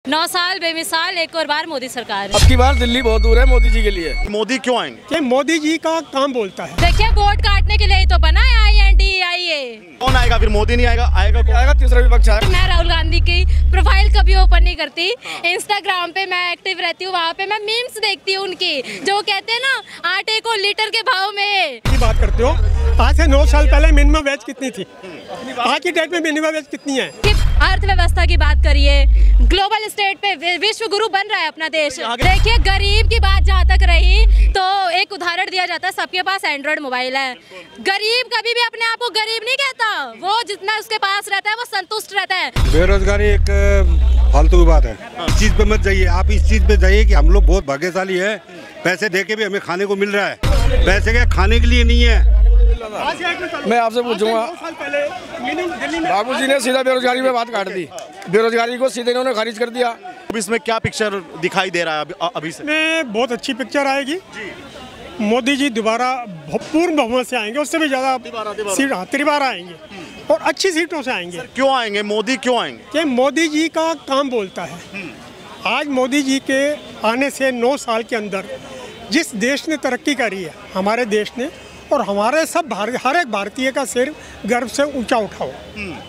9 साल बेमिसाल, एक और बार मोदी सरकार। अब की बार दिल्ली बहुत दूर है मोदी जी के लिए। मोदी क्यों आएंगे? कि मोदी जी का काम बोलता है। देखिए, वोट काटने के लिए ही तो बना है INDIA। कौन आएगा फिर? मोदी नहीं आएगा? आएगा कौन? आएगा तीसरा विपक्ष आएगा। मैं राहुल गांधी की प्रोफाइल कभी ओपन नहीं करती। इंस्टाग्राम पे मैं एक्टिव रहती हूँ, वहाँ पे मैं मीम्स देखती हूँ उनकी, जो कहते हैं ना आटे को लीटर के भाव में। की बात करते हो, आज से 9 साल पहले मिनिमम वेज कितनी थी, आज की डेट में मिनिमम वेज कितनी है? अर्थव्यवस्था की बात करिए, ग्लोबल स्टेट पे विश्व गुरु बन रहा है अपना देश। देखिए, गरीब की बात जहाँ तक रही तो एक उदाहरण दिया जाता है, सबके पास एंड्रॉइड मोबाइल है। गरीब कभी भी अपने आप को गरीब नहीं कहता, वो जितना उसके पास रहता है वो संतुष्ट रहता है। बेरोजगारी एक फालतू की बात है, इस चीज पे मत जाइए। आप इस चीज पे जाइए कि हम लोग बहुत भाग्यशाली है, पैसे देके भी हमें खाने को मिल रहा है। पैसे क्या खाने के लिए नहीं है। मैं आपसे पूछूंगा, बाबू जी ने सीधा बेरोजगारी पे बात काट दी, बेरोजगारी को सीधे इन्होंने खारिज कर दिया। अब इसमें क्या पिक्चर दिखाई दे रहा है अभी से? में बहुत अच्छी पिक्चर आएगी। मोदी जी दोबारा पूर्ण बहुमत से आएंगे, उससे भी ज्यादा सीट तिबारा आएंगे और अच्छी सीटों से आएंगे। क्यों आएंगे? मोदी क्यों आएंगे? कि मोदी जी का काम बोलता है। आज मोदी जी के आने से 9 साल के अंदर जिस देश ने तरक्की करी है, हमारे देश ने, और हमारे सब हर एक भारतीय का सिर गर्व से ऊंचा उठा हो।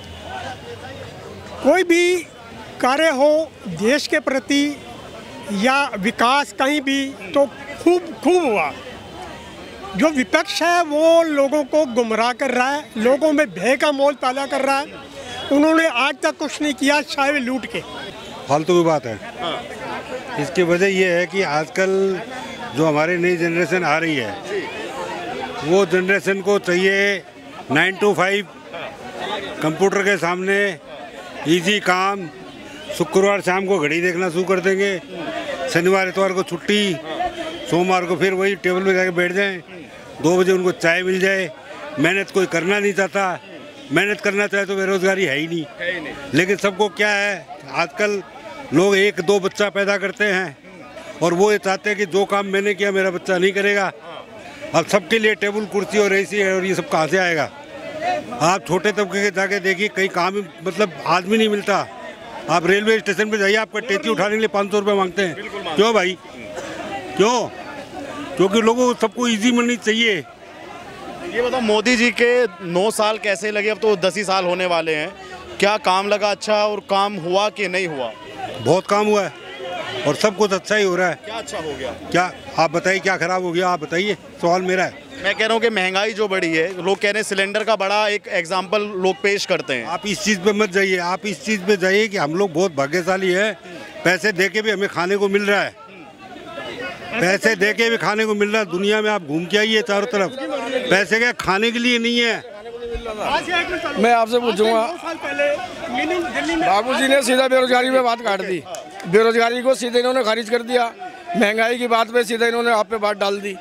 कोई भी कार्य हो देश के प्रति या विकास कहीं भी, तो खूब हुआ। जो विपक्ष है वो लोगों को गुमराह कर रहा है, लोगों में भय का माहौल पैदा कर रहा है। उन्होंने आज तक कुछ नहीं किया, चाहे लूट के। फालतू की बात है। इसकी वजह ये है कि आजकल जो हमारी नई जनरेशन आ रही है, वो जनरेशन को चाहिए 9 to 5 कंप्यूटर के सामने इजी काम। शुक्रवार शाम को घड़ी देखना शुरू कर देंगे, शनिवार इतवार को छुट्टी, सोमवार को फिर वही टेबल पे जाके बैठ जाएं। 2 बजे उनको चाय मिल जाए। मेहनत कोई करना नहीं चाहता, मेहनत करना चाहे तो बेरोजगारी है ही नहीं। लेकिन सबको क्या है, आजकल लोग 1-2 बच्चा पैदा करते हैं और वो ये चाहते हैं कि जो काम मैंने किया मेरा बच्चा नहीं करेगा। अब सबके लिए टेबल कुर्सी और ऐसी है, और ये सब कहाँ से आएगा? आप छोटे तबके के जाके देखिए, कहीं काम मतलब आदमी नहीं मिलता। आप रेलवे स्टेशन पे जाइए, आपका टेची उठाने के लिए 500 रुपये मांगते हैं। क्यों भाई? क्यों? क्योंकि लोगों को सबको इजी मनी चाहिए। ये बताओ, मोदी जी के 9 साल कैसे लगे? अब तो 10 ही साल होने वाले हैं। क्या काम लगा अच्छा, और काम हुआ कि नहीं हुआ? बहुत काम हुआ है और सब कुछ अच्छा ही हो रहा है। क्या अच्छा हो गया? क्या आप बताइए, क्या खराब हो गया? आप बताइए, सवाल मेरा है। मैं कह रहा हूँ कि महंगाई जो बढ़ी है, लोग कह रहे हैं सिलेंडर का बड़ा एक एग्जाम्पल लोग पेश करते हैं। आप इस चीज़ पे मत जाइए, आप इस चीज़ पे जाइए कि हम लोग बहुत भाग्यशाली है, पैसे देके भी हमें खाने को मिल रहा है। पैसे देके भी खाने को मिल रहा है। दुनिया में आप घूम के आइए चारों तरफ, पैसे क्या खाने के लिए नहीं है। मैं आपसे पूछूंगा, बाबू जी ने सीधा बेरोजगारी पे बात काट दी, बेरोजगारी को सीधे इन्होंने खारिज कर दिया। महंगाई की बात पे सीधे इन्होंने आप पे बात डाल दी।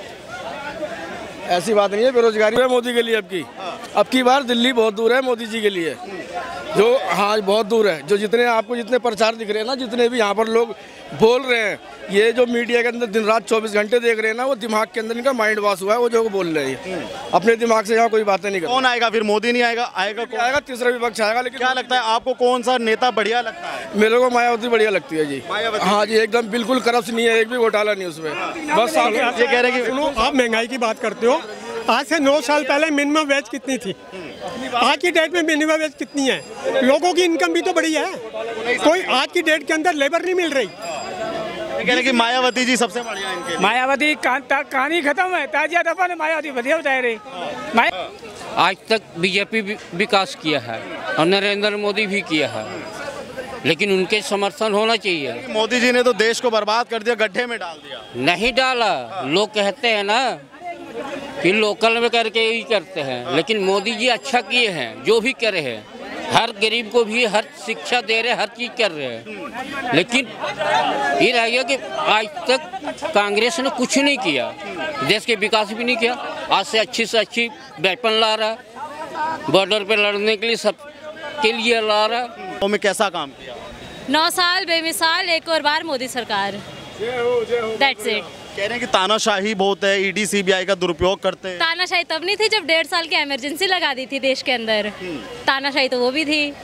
ऐसी बात नहीं है, बेरोजगारी है मोदी के लिए। अब की बार दिल्ली बहुत दूर है मोदी जी के लिए। जो हाँ बहुत दूर है। जो जितने प्रचार दिख रहे हैं ना, जितने भी यहाँ पर लोग बोल रहे हैं, ये जो मीडिया के अंदर दिन रात 24 घंटे देख रहे हैं ना, वो दिमाग के अंदर इनका माइंड वॉश हुआ है। वो जो बोल रहे हैं अपने दिमाग से यहाँ कोई बातें नहीं करते। कौन आएगा फिर? मोदी नहीं आएगा? आएगा कौन? आएगा तीसरा विपक्ष आएगा। लेकिन क्या लगता है आपको, कौन सा नेता बढ़िया लगता है? मेरे को मायावती बढ़िया लगती है जी। हाँ जी, एकदम बिल्कुल करप्ट नहीं है, एक भी घोटाला नहीं उसमें। बस ये कह रहे हैं कि सुनो, आप महंगाई की बात करते हो, आज से 9 साल पहले मिनिमम वेज कितनी थी, आज की डेट में मिनिमम वेज कितनी है? लोगों की इनकम भी तो बड़ी है। कोई आज की डेट के अंदर लेबर नहीं मिल रही। कह रहे कि मायावती जी सबसे बढ़िया इनके। मायावती कहानी खत्म है, ताजिया दफा ने मायावती बढ़िया बता रहे। आज तक बीजेपी विकास किया है और नरेंद्र मोदी भी किया है, लेकिन उनके समर्थन होना चाहिए। मोदी जी ने तो देश को बर्बाद कर दिया, गड्ढे में डाल दिया। नहीं डाला, लोग कहते हैं ना कि लोकल में करके ही करते हैं, लेकिन मोदी जी अच्छा किए हैं। जो भी करे हैं, हर गरीब को भी हर शिक्षा दे रहे, हर चीज कर रहे हैं। लेकिन ये रह गया कि आज तक कांग्रेस ने कुछ नहीं किया, देश के विकास भी नहीं किया। आज से अच्छी वेपन ला रहा, बॉर्डर पे लड़ने के लिए, सब के लिए ला रहा। में कैसा काम किया? 9 साल बेमिसाल, एक और बार मोदी सरकार। That's it। कह रहे हैं कि तानाशाही बहुत है, ईडी सीबीआई का दुरुपयोग करते हैं। तानाशाही तब नहीं थी जब 1.5 साल की इमरजेंसी लगा दी थी देश के अंदर। तानाशाही तो वो भी थी।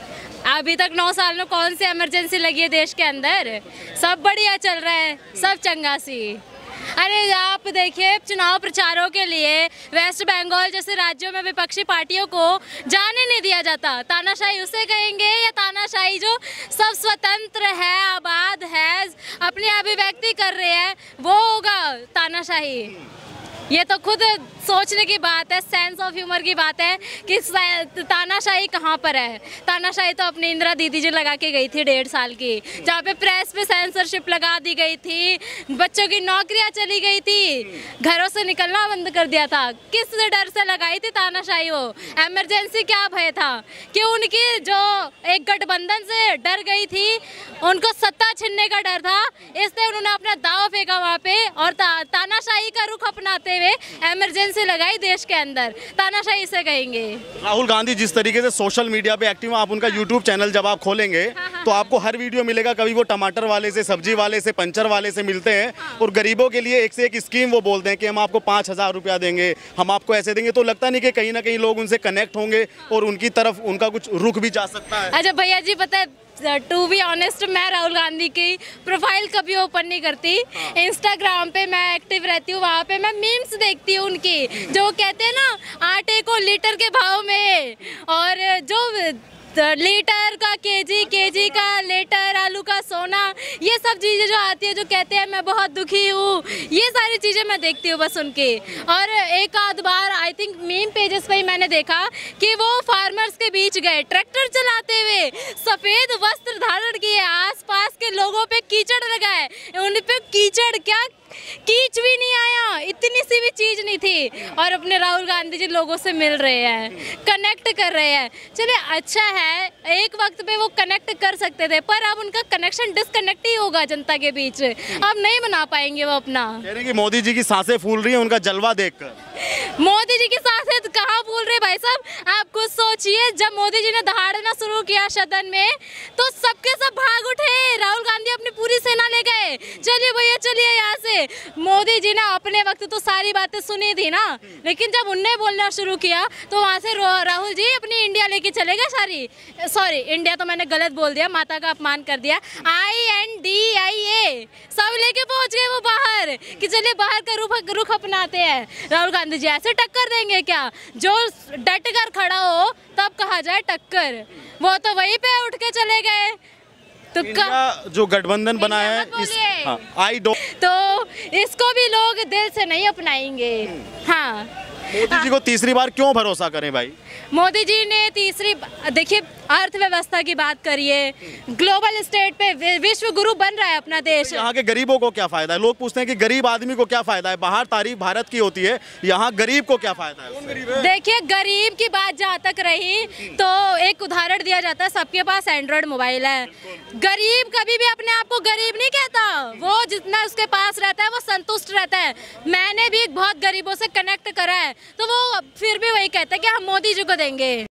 अभी तक 9 साल में कौन सी इमरजेंसी लगी है देश के अंदर? सब बढ़िया चल रहा है, सब चंगा सी। अरे आप देखिए, चुनाव प्रचारों के लिए वेस्ट बंगाल जैसे राज्यों में विपक्षी पार्टियों को जाने नहीं दिया जाता। तानाशाही उसे कहेंगे या तानाशाही जो सब स्वतंत्र है, आबाद है, अपनी अभिव्यक्ति कर रहे हैं, वो होगा तानाशाही? ये तो खुद सोचने की बात है, सेंस ऑफ ह्यूमर की बात है कि तानाशाही कहाँ पर है। तानाशाही तो अपनी इंदिरा दीदी जी लगा के गई थी 1.5 साल की, जहाँ पे प्रेस पे सेंसरशिप लगा दी गई थी, बच्चों की नौकरियाँ चली गई थी, घरों से निकलना बंद कर दिया था। किस डर से लगाई थी तानाशाही? वो इमरजेंसी क्या भय था कि उनकी जो एक गठबंधन से डर गई थी, उनको सत्ता छीनने का डर था, इसलिए उन्होंने अपना दाव फेंका वहाँ पे और तानाशाही का रुख अपनाते हुए इमरजेंसी लगाई देश के अंदर। तानाशाही से कहेंगे। राहुल गांधी जिस तरीके से सोशल मीडिया पे एक्टिव, आप उनका यूट्यूब चैनल जब आप खोलेंगे तो आपको हर वीडियो मिलेगा, कभी वो टमाटर वाले से, सब्जी वाले से, पंचर वाले से मिलते हैं और गरीबों के लिए एक से एक स्कीम वो बोलते हैं कि हम आपको 5,000 रुपया देंगे, हम आपको ऐसे देंगे। तो लगता नहीं कि कहीं ना कहीं लोग उनसे कनेक्ट होंगे और उनकी तरफ उनका कुछ रुख भी जा सकता है? अच्छा भैया जी, पता है, टू बी ऑनेस्ट, मैं राहुल गांधी की प्रोफाइल कभी ओपन नहीं करती। इंस्टाग्राम पे मैं एक्टिव रहती हूँ, वहाँ पे मैं मीम्स देखती हूँ उनकी, जो कहते हैं ना आटे को लीटर के भाव में, और जो लीटर का केजी का लीटर, आलू का सोना, ये सब चीज़ें जो आती है, जो कहते हैं मैं बहुत दुखी हूँ, ये सारी चीज़ें मैं देखती हूँ बस उनकी। और एक आध बार आई थिंक मीम पेजेस पे ही मैंने देखा कि वो फार्मर्स के बीच गए ट्रैक्टर चलाते हुए, सफ़ेद वस्त्र धारण किए, आसपास के लोगों पे कीचड़ लगाए, उन पे कीचड़ क्या कीच भी नहीं आया, इतनी सी भी चीज नहीं थी, और अपने राहुल गांधी जी लोगों से मिल रहे हैं, कनेक्ट कर रहे हैं। चलिए अच्छा है, एक वक्त पे वो कनेक्ट कर सकते थे, पर अब उनका कनेक्शन डिस्कनेक्ट ही होगा जनता के बीच, अब नहीं बना पाएंगे वो अपना। कह रहे हैं कि मोदी जी की सांसें फूल रही है उनका जलवा देखकर। मोदी जी की सांसें कहाँ फूल रही भाई साहब? आप कुछ सोचिए, जब मोदी जी ने दहाड़ना शुरू किया सदन में तो सबके सब भाग उठे, राहुल गांधी अपनी पूरी सेना ले गए, चलिए भैया चलिए यहाँ से। मोदी जी ने अपने वक्त तो सारी बातें सुनी थी ना, लेकिन जब उनने बोलना शुरू किया तो वहाँ से राहुल जी अपनी इंडिया लेके चले गए सारी। सॉरी, इंडिया तो मैंने गलत बोल दिया, माता का अपमान कर दिया, INDIA सब लेके पहुँच गए वो बाहर कि चलिए बाहर का रुख अपनाते हैं। राहुल गांधी जी ऐसे टक्कर देंगे क्या? जो डट कर खड़ा हो तब कहा जाए टक्कर, वो तो वहीं पे उठ के चले गए। तो जो गठबंधन बना है तो इसको भी लोग दिल से नहीं अपनाएंगे। हाँ, मोदी जी को तीसरी बार क्यों भरोसा करें भाई? मोदी जी ने देखिए अर्थव्यवस्था की बात करिए, ग्लोबल स्टेट पे विश्व गुरु बन रहा है अपना देश। यहाँ के गरीबों को क्या फायदा है? लोग पूछते हैं कि गरीब आदमी को क्या फायदा है, बाहर तारीफ भारत की होती है, यहाँ गरीब को क्या फायदा है? देखिए गरीब की बात जहाँ तक रही तो एक उदाहरण दिया जाता है, सबके पास एंड्रॉयड मोबाइल है। गरीब कभी भी अपने आप को गरीब नहीं कहता, वो जितना उसके पास रहता है वो संतुष्ट रहता है। मैंने भी बहुत गरीबों से कनेक्ट करा है, तो वो फिर भी वही कहता है कि हम मोदी जी को देंगे।